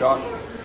shot.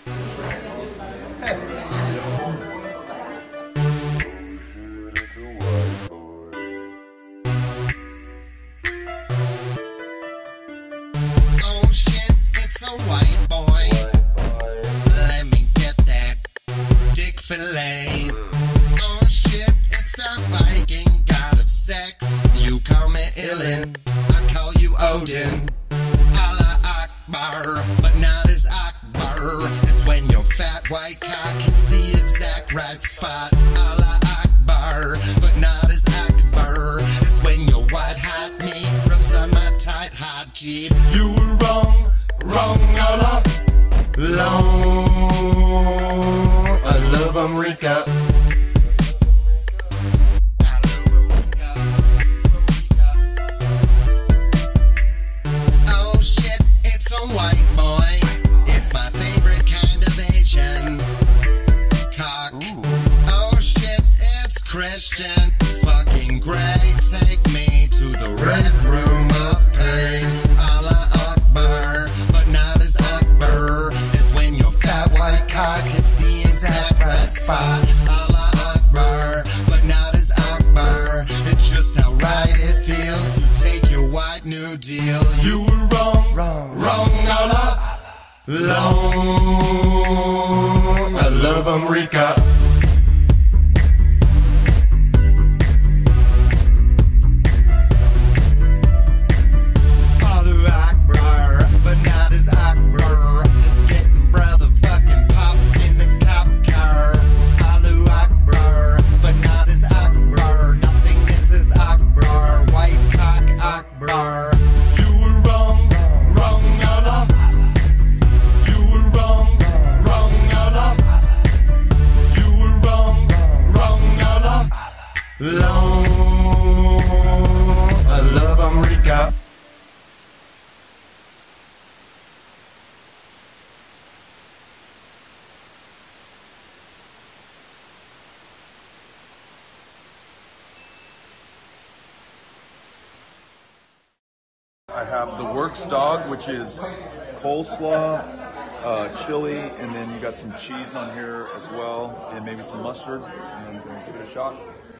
Oh shit, it's a white boy. Let me get that dick fillet. Oh shit, it's the Viking god of sex. You call me Ilhan, I call you Odin. Allah Akbar, but not as Akbar as when your fat white cock hits the exact right spot. Allah Akbar, but not as Akbar as when your white hot meat rubs on my tight hot jeep. You were wrong, Allah. Long, I love America. Oh shit, it's a white boy. It's my favorite kind of Asian cock. Oh shit, it's Christian. Fucking great. Take me to the red room of pain. Allah Akbar, but not as Akbar as when your fat white cock hits the exact right spot. Allah Akbar, but not as Akbar. It's just how right it feels to take your white New Deal. You were wrong, Allah. Long, I love America. Allahu Akbar, but not as Akbar. It's getting brother fucking popped in the cop car. Allahu Akbar, but not as Akbar. Nothing is as Akbar. White cock Akbar. You were wrong, Allah. You were wrong, Allah. You were wrong, Allah. Long, I love America. I have the Works dog, which is coleslaw, chili, and then you got some cheese on here as well, and maybe some mustard, and give it a shot.